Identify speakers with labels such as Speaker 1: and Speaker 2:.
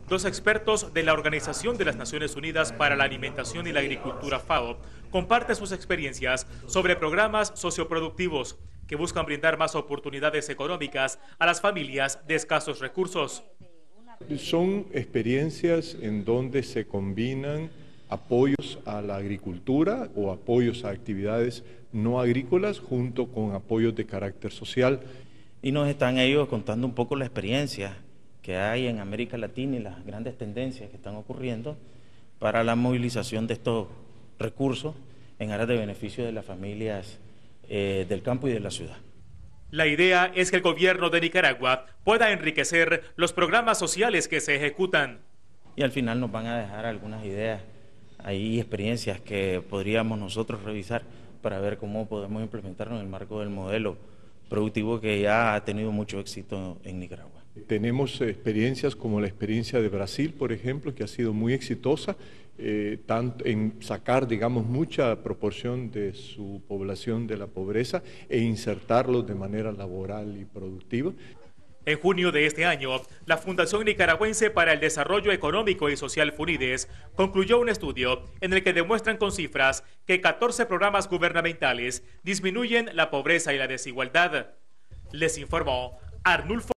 Speaker 1: Dos expertos de la Organización de las Naciones Unidas para la Alimentación y la Agricultura, FAO, comparten sus experiencias sobre programas socioproductivos que buscan brindar más oportunidades económicas a las familias de escasos recursos.
Speaker 2: Son experiencias en donde se combinan apoyos a la agricultura o apoyos a actividades no agrícolas junto con apoyos de carácter social.
Speaker 3: Y nos están ellos contando un poco la experiencia que hay en América Latina y las grandes tendencias que están ocurriendo para la movilización de estos recursos en aras de beneficio de las familias del campo y de la ciudad.
Speaker 1: La idea es que el gobierno de Nicaragua pueda enriquecer los programas sociales que se ejecutan.
Speaker 3: Y al final nos van a dejar algunas ideas, hay experiencias que podríamos nosotros revisar para ver cómo podemos implementarlo en el marco del modelo productivo que ya ha tenido mucho éxito en Nicaragua.
Speaker 2: Tenemos experiencias como la experiencia de Brasil, por ejemplo, que ha sido muy exitosa, tanto en sacar, digamos, mucha proporción de su población de la pobreza e insertarlos de manera laboral y productiva.
Speaker 1: En junio de este año, la Fundación Nicaragüense para el Desarrollo Económico y Social FUNIDES concluyó un estudio en el que demuestran con cifras que 14 programas gubernamentales disminuyen la pobreza y la desigualdad. Les informó Arnulfo